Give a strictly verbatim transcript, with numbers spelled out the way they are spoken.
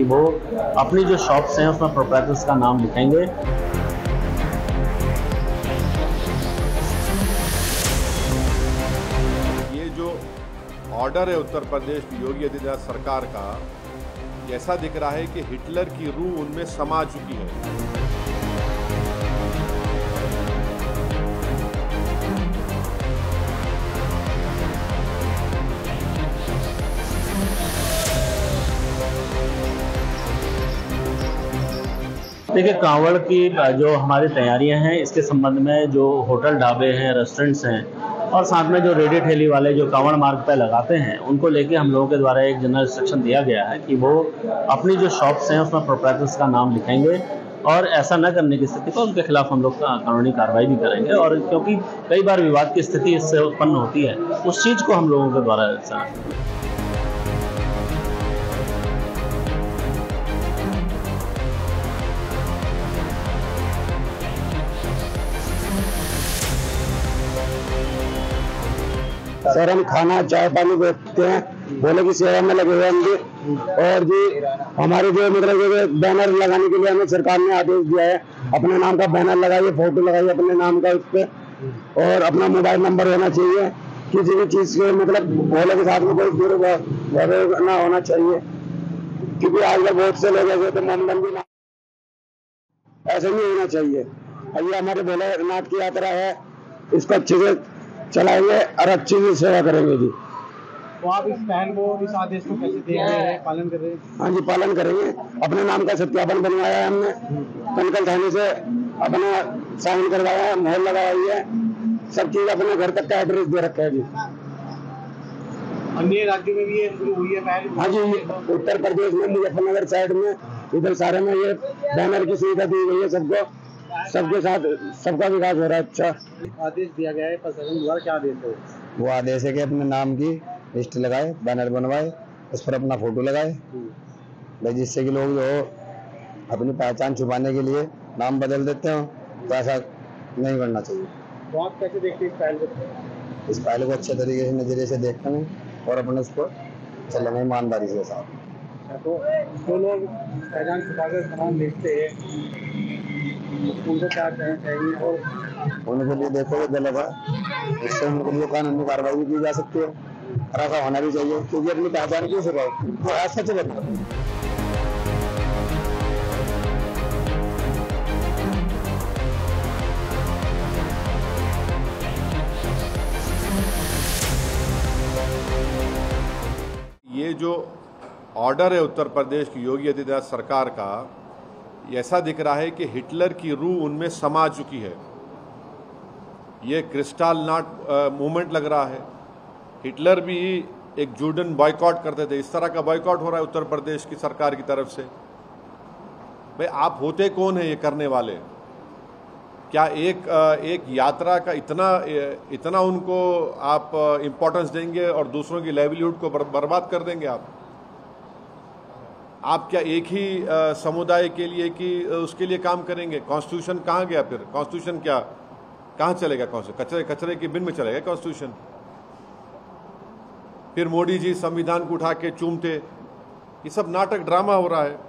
वो अपनी जो शॉप्स हैं उसमें प्रोप्राइटर्स का नाम लिखेंगे। ये जो ऑर्डर है उत्तर प्रदेश की योगी आदित्यनाथ सरकार का, ऐसा दिख रहा है कि हिटलर की रूह उनमें समा चुकी है। देखिए, कांवड़ की जो हमारी तैयारियां हैं इसके संबंध में जो होटल ढाबे हैं, रेस्टोरेंट्स हैं और साथ में जो रेडी ठेली वाले जो कांवड़ मार्ग पर लगाते हैं, उनको लेके हम लोगों के द्वारा एक जनरल इंस्ट्रक्शन दिया गया है कि वो अपनी जो शॉप्स हैं उसमें प्रोप्राइटर्स का नाम लिखेंगे और ऐसा न करने की स्थिति पर उनके खिलाफ हम लोग कानूनी कार्रवाई भी करेंगे। और क्योंकि कई बार विवाद की स्थिति इससे उत्पन्न होती है, उस चीज़ को हम लोगों के द्वारा सर हम खाना चाय पानी बेचते हैं, बोले की सेवा में लगे हुए हम भी। और जी हमारे जो मतलब जो बैनर लगाने के लिए हमें सरकार ने आदेश दिया है, अपने नाम का बैनर लगाइए, फोटो लगाइए अपने नाम का उस पर, और अपना मोबाइल नंबर होना चाहिए। किसी भी चीज के मतलब भोले के साथ में कोई दुर्व्यवहार ना होना चाहिए, क्योंकि आजकल बहुत से लोग ऐसे तो मोमडन भी ना, ऐसा नहीं होना चाहिए। ये हमारे भोलेनाथ की यात्रा है, इसको अच्छे से चलाएंगे और अच्छी से सेवा करेंगे जी। तो आप इस पहल को, इस आदेश को कैसे देख रहे हैं, पालन कर रहे हैं? हाँ जी, पालन करेंगे। अपने नाम का सत्यापन बनवाया है हमने, कनकल थाने से अपना साइन करवाया है, मोहर लगाई है, सब चीज अपने घर तक का एड्रेस दे रखा है जी। अन्य राज्यों में भी ये शुरू हुई है पहल? हाँ जी, उत्तर प्रदेश में मुजफ्फरनगर साइड में इधर सारे में ये बैनर की सुविधा दी गई है सबको, सबके साथ सबका विकास हो रहा है। अच्छा आदेश दिया गया है प्रशासन द्वारा, क्या आदेश है? वो आदेश है कि अपने नाम की लिस्ट लगाए, बैनर बनवाए, उस पर अपना फोटो लगाए, भाई जिससे कि लोग जो अपनी पहचान छुपाने के लिए नाम बदल देते हो, तो ऐसा नहीं करना चाहिए। तो आप कैसे देखते हैं इस पहल को? इस पहल को अच्छे तरीके से नजरिए से देखते हैं और अपने उसको चलना ईमानदारी के साथ। तो जो लोग पहचान छुपाकर सामान बेचते हैं उनको क्या कहना चाहिए? और उनके लिए देखो ये गलत है, इससे उनके लिए कानूनी कार्रवाई भी की जा सकती है और ऐसा होना भी चाहिए, क्योंकि अपनी पहचान क्यों छुपाओ, तो ऐसा चलेगा। ये जो ऑर्डर है उत्तर प्रदेश की योगी आदित्यनाथ सरकार का, ऐसा दिख रहा है कि हिटलर की रूह उनमें समा चुकी है। ये क्रिस्टल नाट मूवमेंट लग रहा है। हिटलर भी एक जूडन बॉयकॉट करते थे, इस तरह का बॉयकॉट हो रहा है उत्तर प्रदेश की सरकार की तरफ से। भाई आप होते कौन है ये करने वाले? क्या एक एक यात्रा का इतना इतना उनको आप इम्पोर्टेंस देंगे और दूसरों की लाइवलीहुड को बर्बाद कर देंगे आप? आप क्या एक ही समुदाय के लिए कि उसके लिए काम करेंगे? कॉन्स्टिट्यूशन कहाँ गया फिर? कॉन्स्टिट्यूशन क्या कहाँ चलेगा? कॉन्स्टिट्यूशन कचरे कचरे के बिन में चलेगा कॉन्स्टिट्यूशन? फिर मोदी जी संविधान को उठा के चूमते, ये सब नाटक ड्रामा हो रहा है।